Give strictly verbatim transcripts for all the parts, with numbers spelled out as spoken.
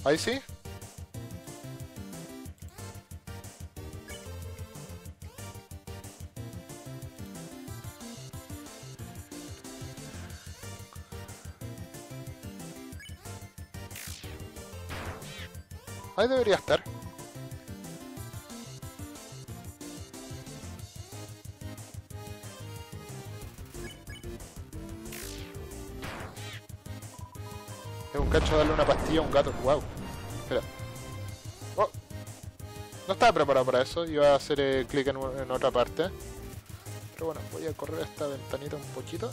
Ahí sí. Ahí debería estar. Es un cacho darle una pastilla a un gato. Wow. Espera. Oh. No estaba preparado para eso. Iba a hacer eh, clic en, en otra parte. Pero bueno, voy a correr esta ventanita un poquito.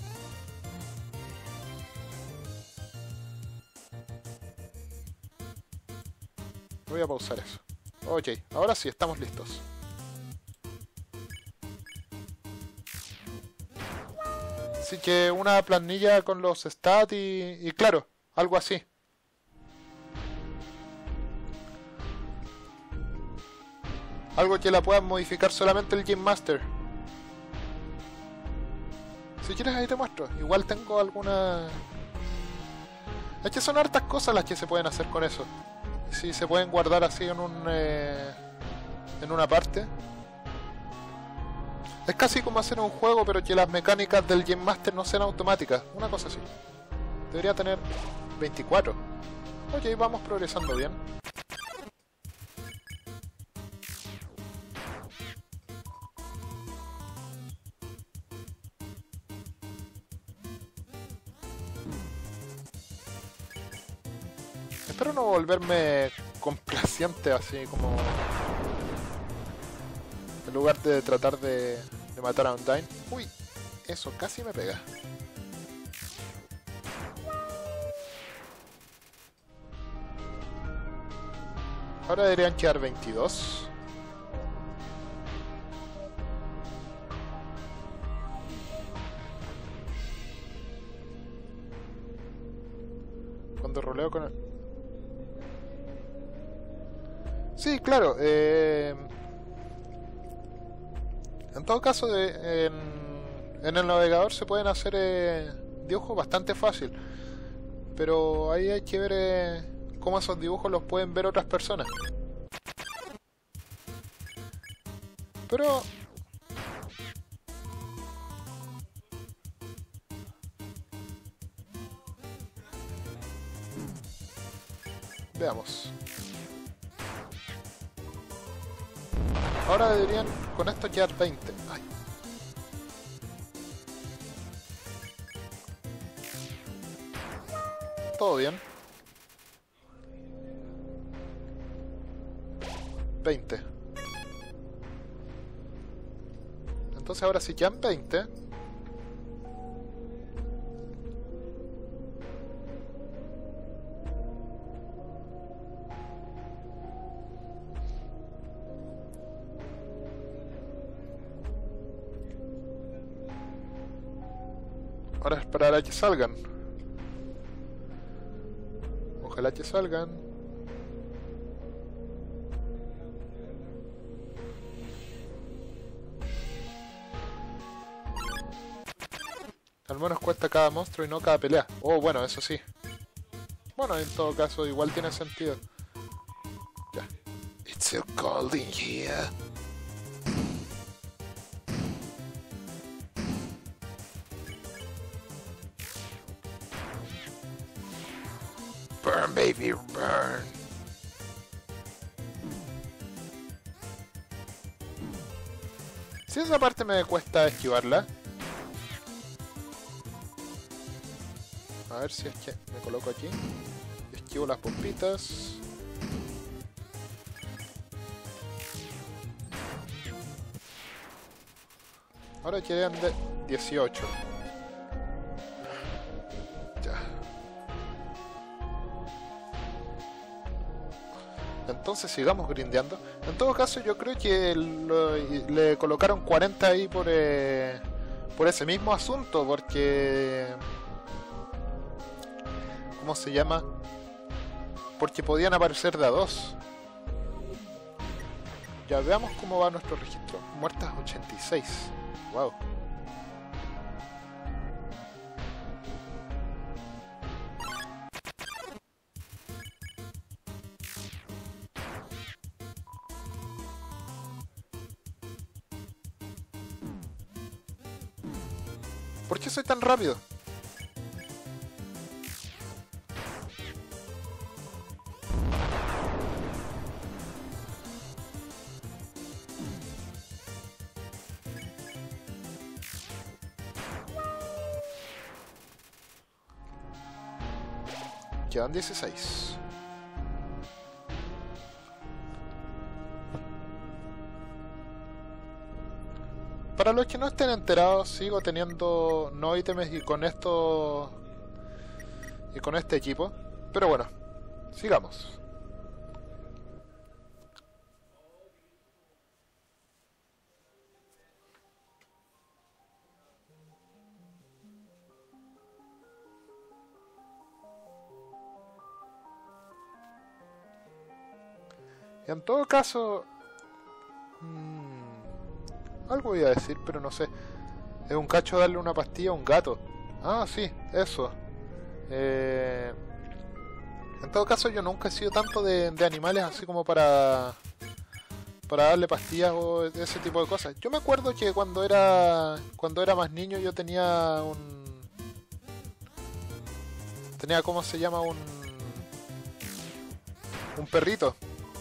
Voy a pausar eso. Ok, ahora sí, estamos listos. Así que una planilla con los stats y, y claro, algo así. Algo que la pueda modificar solamente el Game Master. Si quieres ahí te muestro. Igual tengo alguna... Es que son hartas cosas las que se pueden hacer con eso. Si se pueden guardar así en un... Eh, en una parte. Es casi como hacer un juego, pero que las mecánicas del Game Master no sean automáticas. Una cosa así. Debería tener veinticuatro. Ok, vamos progresando bien. Espero no volverme complaciente así como... En lugar de tratar de, de matar a Undyne. Uy, eso casi me pega. Ahora deberían quedar veintidós. Cuando roleo con el... Sí, claro. Eh... En todo caso, de, en, en el navegador se pueden hacer eh, dibujos bastante fácil. Pero ahí hay que ver eh, cómo esos dibujos los pueden ver otras personas. Pero... Veamos. Ahora deberían con esto quedar veinte. Ay. Todo bien. veinte. Entonces ahora sí quedan veinte. Ahora esperar a que salgan. Ojalá que salgan. Al menos cuesta cada monstruo y no cada pelea. Oh, bueno, eso sí. Bueno, en todo caso, igual tiene sentido. Ya. It's so cold in here. Burn, baby, burn. Si esa parte me cuesta esquivarla. A ver si es que me coloco aquí. Esquivo las pompitas. Ahora quedan de dieciocho. Entonces sigamos grindeando. En todo caso yo creo que lo, le colocaron cuarenta ahí por eh, por ese mismo asunto, porque ¿cómo se llama? Porque podían aparecer de a dos. Ya veamos cómo va nuestro registro. Muertas ochenta y seis. Wow. ¿Por qué soy tan rápido? Quedan dieciséis. Para los que no estén enterados, sigo teniendo no ítems y con esto y con este equipo. Pero bueno, sigamos. En todo caso, mmm, algo voy a decir, pero no sé. Es un cacho darle una pastilla a un gato. Ah, sí, eso. Eh, en todo caso, yo nunca he sido tanto de, de animales así como para para darle pastillas o ese tipo de cosas. Yo me acuerdo que cuando era cuando era más niño yo tenía un tenía ¿cómo se llama? un un perrito.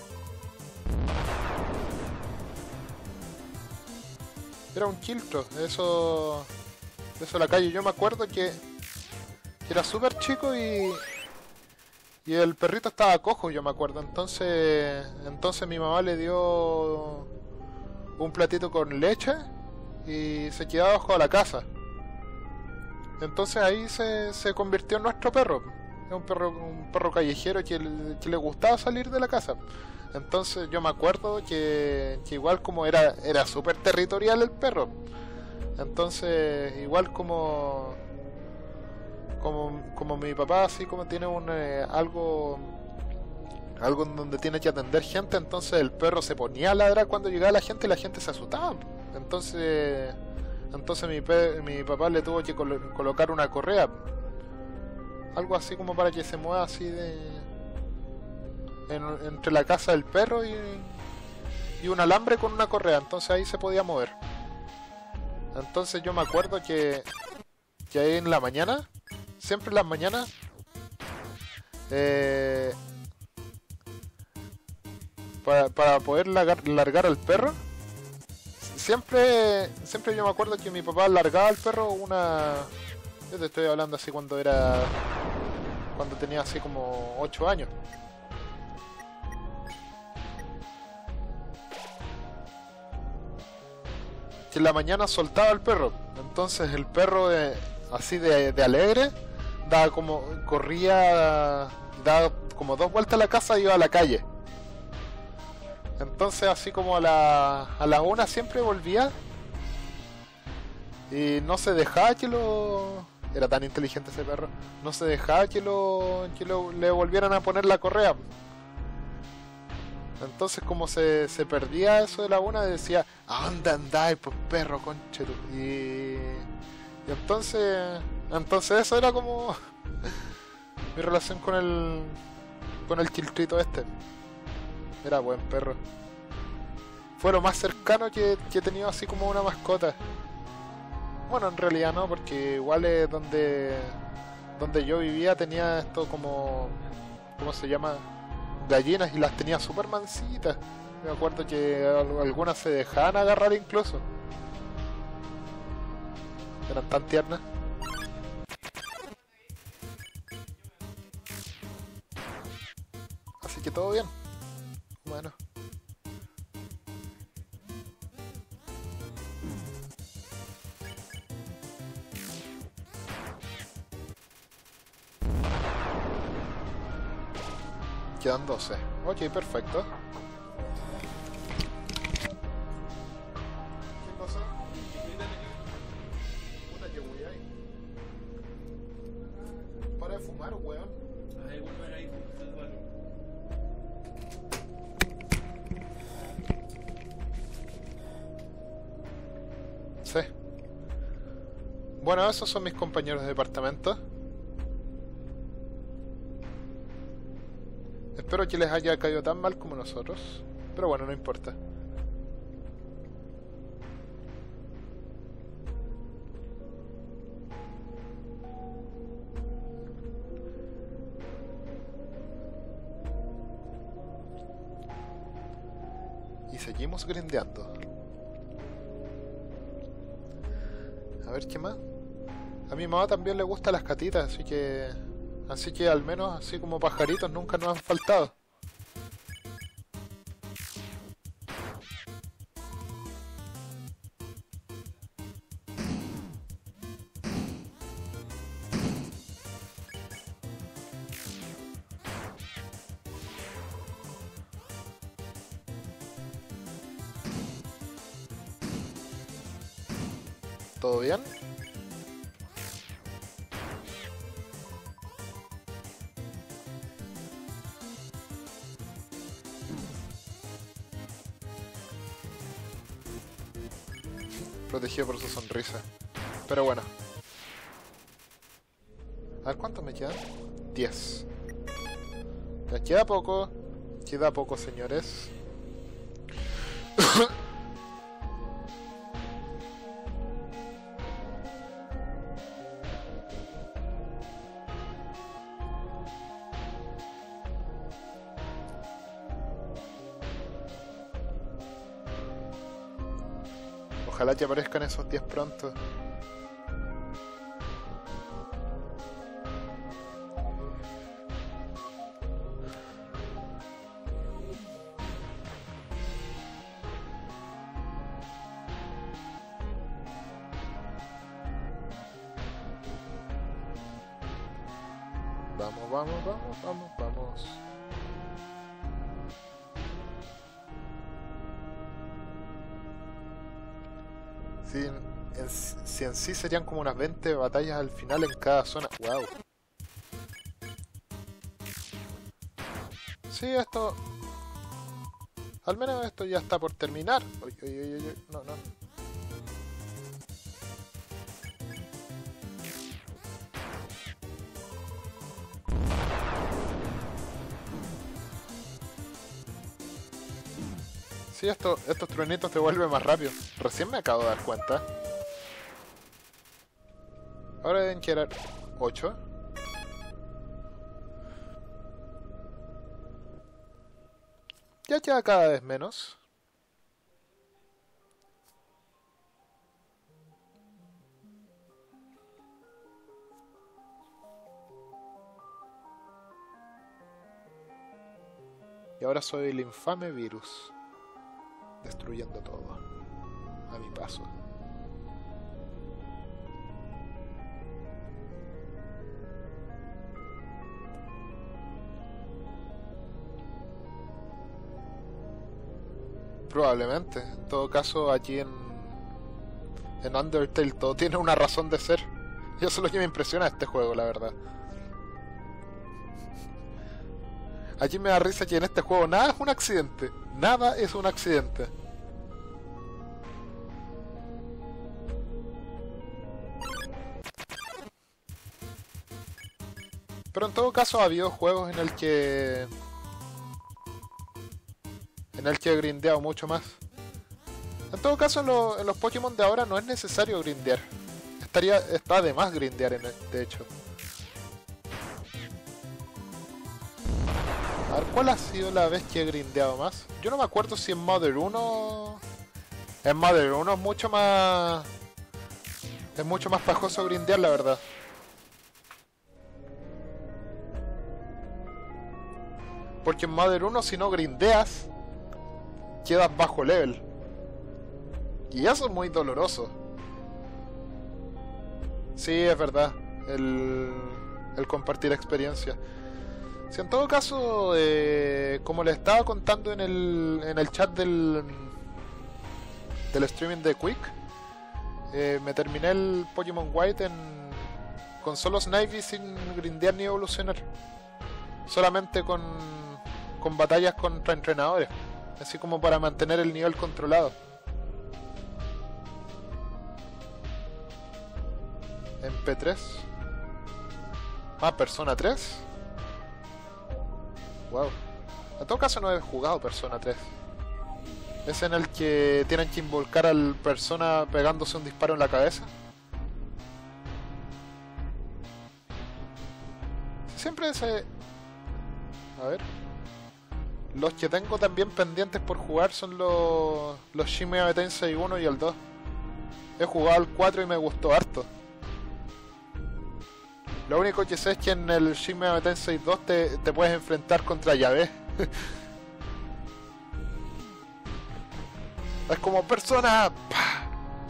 Era un quiltro, eso eso en la calle. Yo me acuerdo que, que era súper chico y y el perrito estaba cojo, yo me acuerdo. Entonces entonces mi mamá le dio un platito con leche y se quedaba abajo de la casa. Entonces ahí se, se convirtió en nuestro perro. Es un perro un perro callejero que, que le gustaba salir de la casa. Entonces yo me acuerdo que, que igual como era era súper territorial el perro. Entonces igual como como como mi papá así como tiene un eh, algo algo en donde tiene que atender gente, entonces el perro se ponía a ladrar cuando llegaba la gente y la gente se asustaba. Entonces entonces mi pe, mi papá le tuvo que colo colocar una correa, algo así como para que se mueva así de En, entre la casa del perro y, y un alambre con una correa, entonces ahí se podía mover. Entonces yo me acuerdo que que ahí en la mañana, siempre en las mañanas, eh, para, para poder largar, largar al perro, siempre siempre yo me acuerdo que mi papá largaba al perro una... Yo te estoy hablando así cuando era... cuando tenía así como ocho años. Que en la mañana soltaba al perro. Entonces el perro de, así de, de alegre daba como corría daba como dos vueltas a la casa y iba a la calle. Entonces así como a la a la una siempre volvía y no se dejaba que lo era tan inteligente ese perro, no se dejaba que lo que lo, le volvieran a poner la correa. Entonces como se, se perdía eso de la una, decía, ¿a dónde andáis, pues perro, conchero? Y, y entonces entonces eso era como mi relación con el con el quiltrito este. Era buen perro. Fue lo más cercano que, que he tenido así como una mascota. Bueno, en realidad no, porque igual es donde donde yo vivía tenía esto como... ¿cómo se llama? Gallinas y las tenía súper mansitas. Me acuerdo que algunas se dejaban agarrar incluso. Eran tan tiernas. Así que todo bien. Bueno. Quedan doce. Ok, perfecto. ¿Qué cosa? Puta que voy ahí. Para de fumar, weón. Ay, bueno, era ahí, sí. Bueno, esos son mis compañeros de departamento. Espero que les haya caído tan mal como nosotros. Pero bueno, no importa. seguimos grindeando. A ver qué más. A mi mamá también le gustan las catitas, así que... Así que al menos así como pajaritos nunca nos han faltado. ¿Todo bien? Protegido por su sonrisa. Pero bueno. A ver cuánto me quedan. diez. Ya queda poco. Queda poco, señores. Ojalá que aparezcan esos diez pronto. Vamos, vamos, vamos, vamos, vamos. Si en, si en sí serían como unas veinte batallas al final en cada zona. ¡Wow! Sí, esto... Al menos esto ya está por terminar. Uy, uy, uy, uy, no, no. Sí, esto, estos truenitos te vuelven más rápido. Recién me acabo de dar cuenta. Ahora deben quedar ocho. Ya queda cada vez menos. Y ahora soy el infame virus. Destruyendo todo. A mi paso. Probablemente. En todo caso, aquí en... En Undertale todo tiene una razón de ser. Y eso es lo que me impresiona de este juego, la verdad. Aquí me da risa que en este juego nada es un accidente. Nada es un accidente. Pero en todo caso ha habido juegos en el que... En el que he grindeado mucho más. En todo caso en, lo, en los Pokémon de ahora no es necesario grindear. Estaría, está de más grindear en el, de hecho. A ver, ¿cuál ha sido la vez que he grindeado más? Yo no me acuerdo si en Mother uno... En Mother uno es mucho más... Es mucho más pajoso grindear, la verdad. Porque en Mother uno si no grindeas, quedas bajo level. Y eso es muy doloroso. Sí, es verdad. El, el compartir experiencia. Si en todo caso, eh, como les estaba contando en el, en el chat del, del streaming de Quick, eh, me terminé el Pokémon White en, con solo Snivy sin grindear ni evolucionar. Solamente con, con batallas contra entrenadores. Así como para mantener el nivel controlado. En P tres. Ah, Persona tres. Wow. En todo caso no he jugado Persona tres. Es en el que tienen que involucrar al persona pegándose un disparo en la cabeza. Siempre ese... A ver. Los que tengo también pendientes por jugar son los, los Shin Megami Tensei uno y el dos. He jugado el cuatro y me gustó harto. Lo único que sé es que en el Shin Megami Tensei dos te, te puedes enfrentar contra Yahvé. Es como persona. ¡Pah!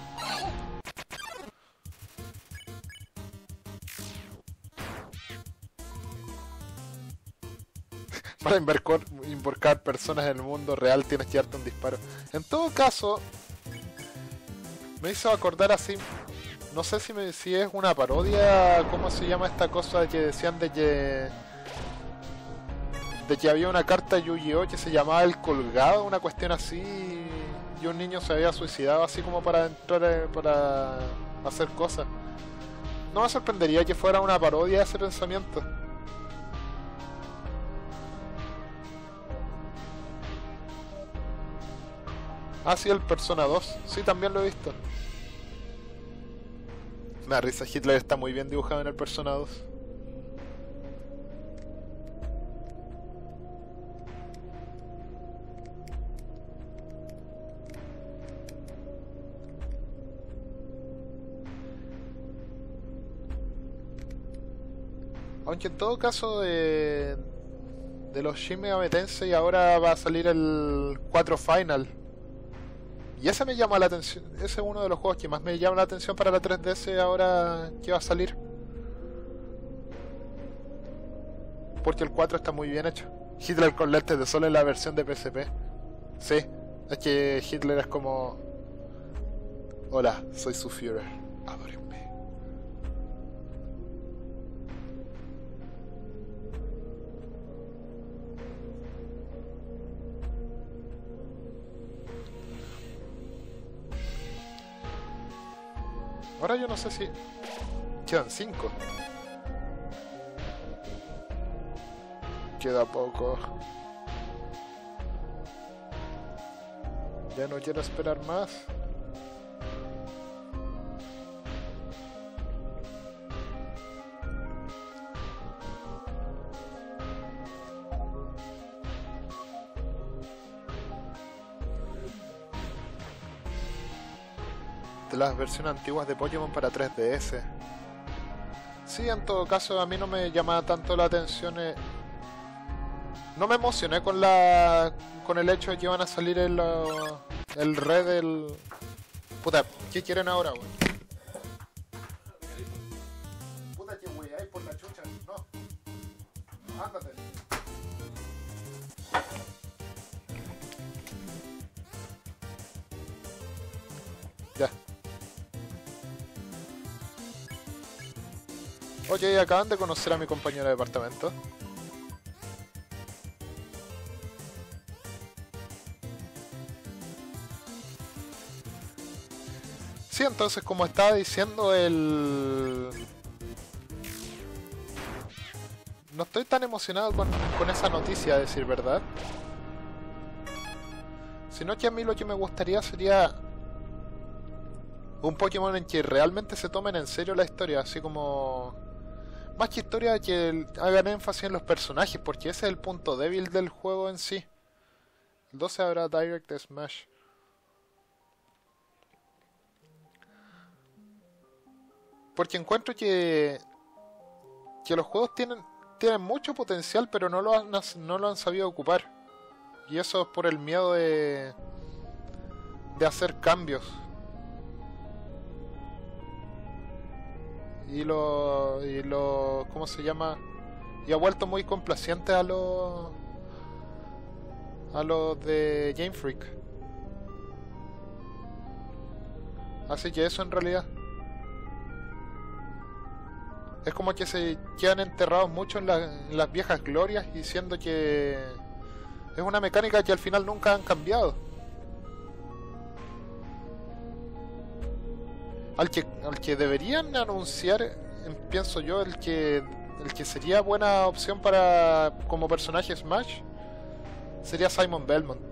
Para invocar, invocar personas en el mundo real tienes que darte un disparo. En todo caso, me hizo acordar así. No sé si, me, si es una parodia. ¿Cómo se llama esta cosa que decían de que de que había una carta de Yu-Gi-Oh que se llamaba El Colgado, una cuestión así, y un niño se había suicidado así como para entrar eh, para hacer cosas? No me sorprendería que fuera una parodia de ese pensamiento. Ah, sí, el Persona dos. Sí, también lo he visto. Me da risa, Hitler está muy bien dibujado en el Persona dos. Aunque en todo caso de, de los Shin Megami Tensei ahora va a salir el cuatro Final. Y ese me llama la atención, ese es uno de los juegos que más me llama la atención para la tres D S ahora que va a salir. Porque el cuatro está muy bien hecho. Hitler con lentes de sol en la versión de P S P. Sí, es que Hitler es como... Hola, soy su Führer, adórenme. Ahora yo no sé si... Quedan cinco. Queda poco. Ya no quiero esperar más. De las versiones antiguas de Pokémon para tres D S. Sí, en todo caso a mí no me llamaba tanto la atención. Eh... No me emocioné con la con el hecho de que iban a salir el, uh, el red del... Puta, ¿qué quieren ahora, weón? Puta, que wey, ahí por la chucha, no. Ándate. Ya. Oye, acaban de conocer a mi compañero de departamento. Sí, entonces como estaba diciendo el... No estoy tan emocionado con, con esa noticia, a decir verdad. Sino que a mí lo que me gustaría sería un Pokémon en que realmente se tomen en serio la historia, así como... Más que historia, que hagan énfasis en los personajes, porque ese es el punto débil del juego en sí. El doce habrá Direct Smash. Porque encuentro que que los juegos tienen tienen mucho potencial, pero no lo han, no lo han sabido ocupar. Y eso es por el miedo de de hacer cambios. Y lo y lo ¿cómo se llama? Y ha vuelto muy complaciente a los a los de Game Freak. Así que eso en realidad es como que se quedan enterrados mucho en, la, en las viejas glorias, diciendo que es una mecánica que al final nunca han cambiado. Al que, al que deberían anunciar, pienso yo, el que el que sería buena opción para como personaje Smash sería Simon Belmont.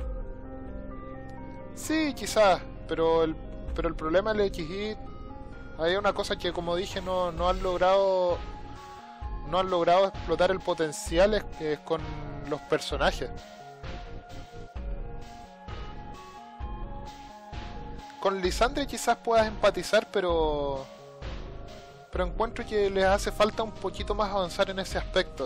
Sí, quizás, pero el, pero el problema del X I Hay una cosa que, como dije, no, no han logrado... No han logrado explotar el potencial es que es con los personajes. Con Lysandre quizás puedas empatizar, pero... Pero encuentro que les hace falta un poquito más avanzar en ese aspecto.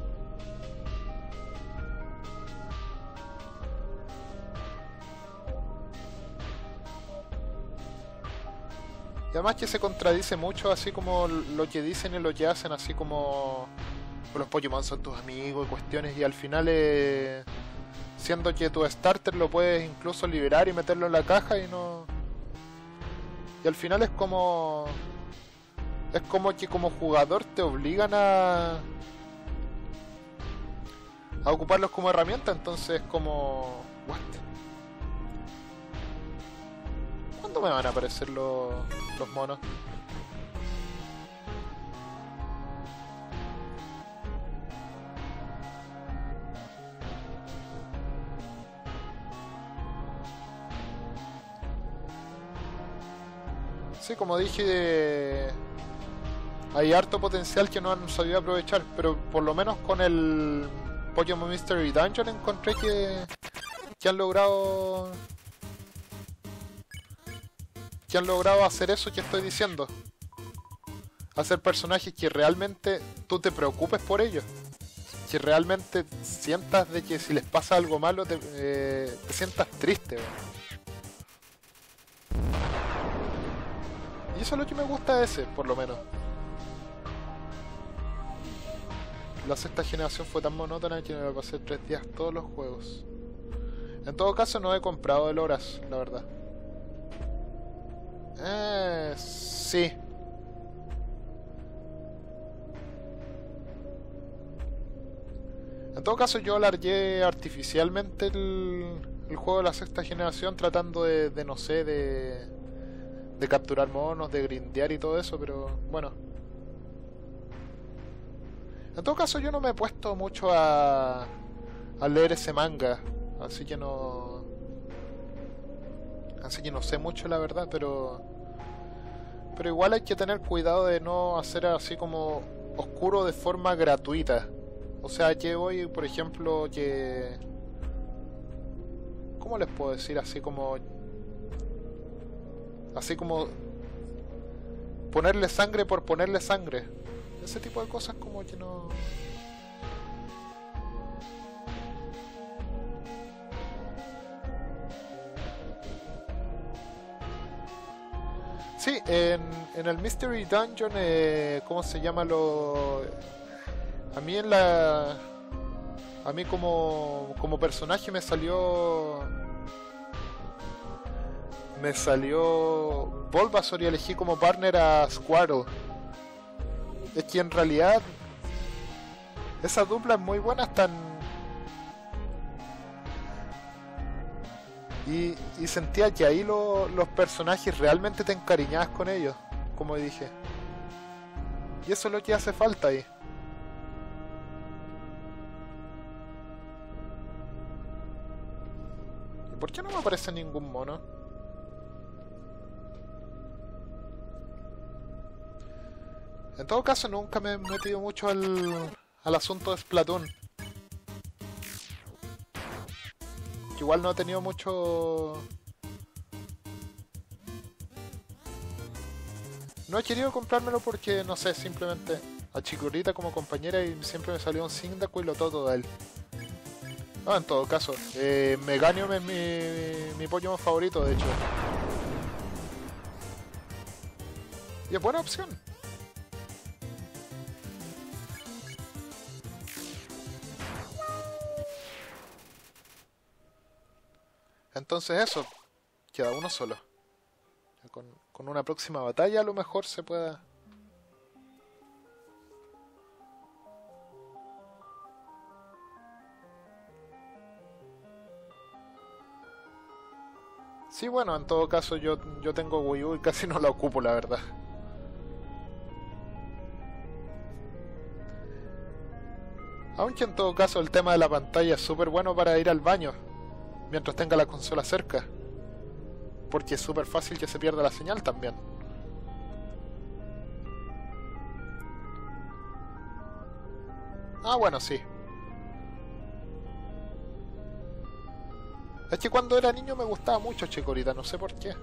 Y además que se contradice mucho, así como lo que dicen y lo que hacen, así como los Pokémon son tus amigos y cuestiones, y al final eh, siendo que tu starter lo puedes incluso liberar y meterlo en la caja y no... Y al final es como... Es como que como jugador te obligan a... a ocuparlos como herramienta, entonces es como... What? ¿Cuándo me van a aparecer los, los monos? Sí, como dije, hay harto potencial que no han sabido aprovechar, pero por lo menos con el Pokémon Mystery Dungeon encontré que, que han logrado que han logrado hacer eso que estoy diciendo, hacer personajes que realmente tú te preocupes por ellos, que realmente sientas de que si les pasa algo malo te, eh, te sientas triste, ¿no? Y eso es lo que me gusta de ese, por lo menos. La sexta generación fue tan monótona que me la pasé tres días todos los juegos. En todo caso no he comprado el Horas, la verdad. Eh, sí. En todo caso yo alargué artificialmente el, el juego de la sexta generación tratando de, de no sé, de... de capturar monos, de grindear y todo eso, pero bueno. En todo caso yo no me he puesto mucho a, a leer ese manga, así que no... Así que no sé mucho la verdad, pero... Pero igual hay que tener cuidado de no hacer así como oscuro de forma gratuita. O sea, que voy, por ejemplo, que... ¿Cómo les puedo decir? Así como... Así como... Ponerle sangre por ponerle sangre. Ese tipo de cosas como que no... Sí, en, en el Mystery Dungeon, eh, ¿cómo se llama lo...? A mí en la... A mí como, como personaje me salió... Me salió Bulbasaur y elegí como partner a Squirtle. Es que en realidad esa dupla es muy buena, están... Y, y sentía que ahí lo, los personajes realmente te encariñabas con ellos, como dije. Y eso es lo que hace falta ahí. ¿Y por qué no me aparece ningún mono? En todo caso, nunca me he metido mucho al, al asunto de Splatoon. Que igual no he tenido mucho... No he querido comprármelo porque, no sé, simplemente a Chikorita como compañera y siempre me salió un Cyndaquil y lo todo de él. No, en todo caso, eh, Meganium es mi, mi Pokémon favorito, de hecho. Y es buena opción. Entonces eso, queda uno solo. Con, con una próxima batalla a lo mejor se pueda... Sí, bueno, en todo caso yo, yo tengo Wii U y casi no la ocupo, la verdad. Aunque en todo caso el tema de la pantalla es súper bueno para ir al baño mientras tenga la consola cerca, porque es súper fácil que se pierda la señal también. Ah, bueno, sí. Es que cuando era niño me gustaba mucho Chikorita, no sé por qué.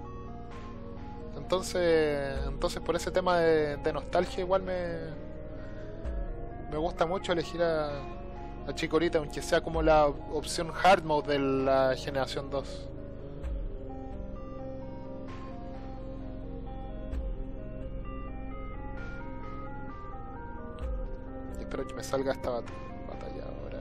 Entonces, entonces por ese tema de, de nostalgia igual me me gusta mucho elegir a, a Chikorita, aunque sea como la opción hard mode de la generación dos. Y espero que me salga esta bat batalla ahora.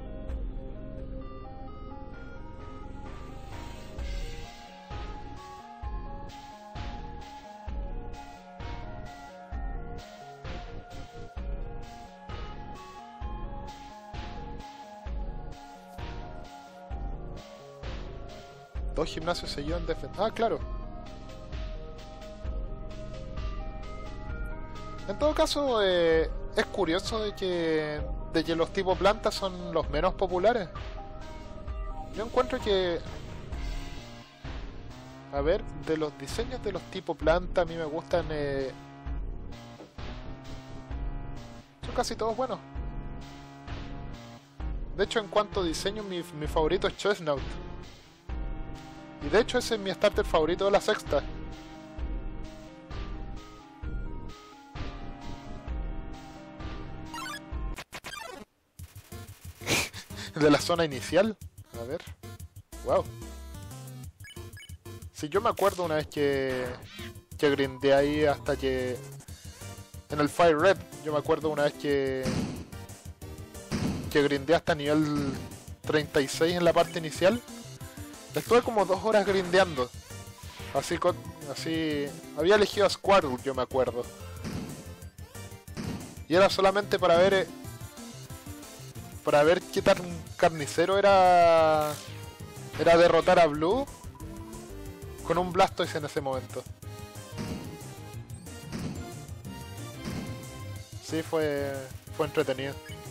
Dos gimnasios seguidos en defensa. Ah, claro. En todo caso, eh, es curioso de que, de que los tipos plantas son los menos populares. Yo encuentro que... A ver, de los diseños de los tipos planta, a mí me gustan... Eh, son casi todos buenos. De hecho, en cuanto a diseño, mi, mi favorito es Chestnut. Y de hecho ese es mi starter favorito de la sexta. De la zona inicial. A ver. Wow. Si yo me acuerdo una vez que... Que grindé ahí hasta que... En el Fire Red, yo me acuerdo una vez que... Que grindé hasta nivel treinta y seis en la parte inicial. Estuve como dos horas grindeando. Así con... Así... Había elegido a Squirtle, yo me acuerdo. Y era solamente para ver... Eh, para ver qué tan carnicero era... Era derrotar a Blue con un Blastoise en ese momento. Sí, fue... Fue entretenido.